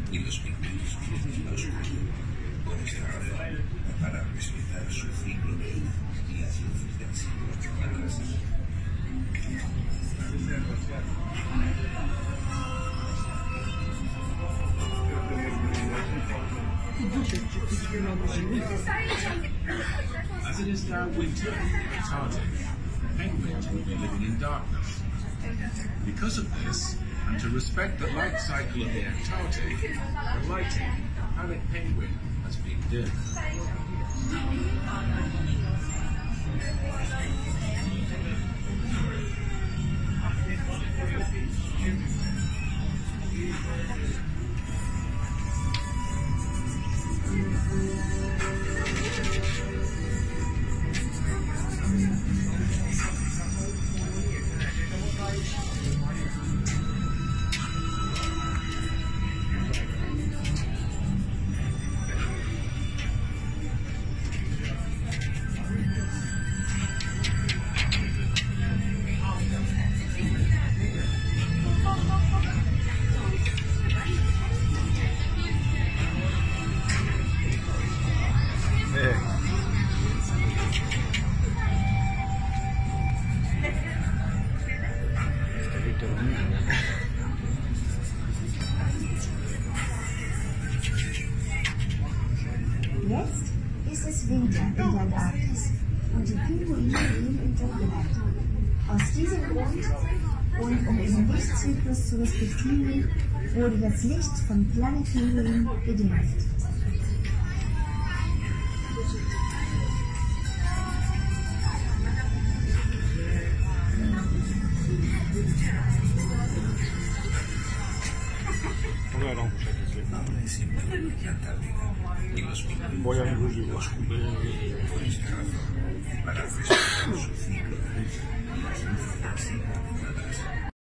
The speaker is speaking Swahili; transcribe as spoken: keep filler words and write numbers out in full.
y los pingüinos viven en la oscuridad, por esta razón, para respetar su ciclo de vida y las luces del siglo atrás. As it is now winter in the Antarctic, penguins will be living in darkness. Because of this, and to respect the light cycle of the Antarctic, the lighting of Panic Penguin has been dimmed. Jetzt ist es Winter in der Antarktis und die Pinguine leben im Dunkelheit. Aus diesem Grund und um ihren Lichtzyklus zu respektieren, wurde das Licht von Planet Penguin gedämpft. Ahora es invierno en la Antártica y los pingüinos Voy a incluir oscuros por esta